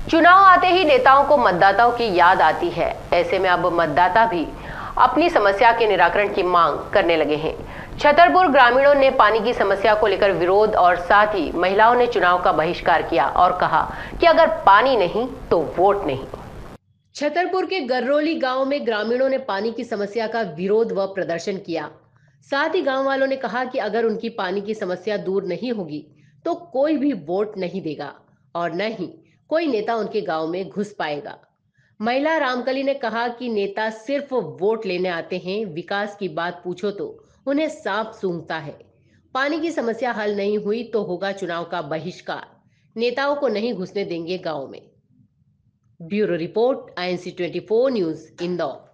चुनाव आते ही नेताओं को मतदाताओं की याद आती है। ऐसे में अब मतदाता भी अपनी समस्या के निराकरण की मांग करने लगे हैं। छतरपुर ग्रामीणों ने पानी की समस्या को लेकर विरोध और साथ ही महिलाओं ने चुनाव का बहिष्कार किया और कहा कि अगर पानी नहीं तो वोट नहीं। छतरपुर के गर्रोली गांव में ग्रामीणों ने पानी की समस्या का विरोध व प्रदर्शन किया। साथ ही गांव वालों ने कहा कि अगर उनकी पानी की समस्या दूर नहीं होगी तो कोई भी वोट नहीं देगा और न ही कोई नेता उनके गांव में घुस पाएगा। महिला रामकली ने कहा कि नेता सिर्फ वोट लेने आते हैं, विकास की बात पूछो तो उन्हें सांप सूंघता है। पानी की समस्या हल नहीं हुई तो होगा चुनाव का बहिष्कार। नेताओं को नहीं घुसने देंगे गांव में। Bureau report, INC 24 news, Indore.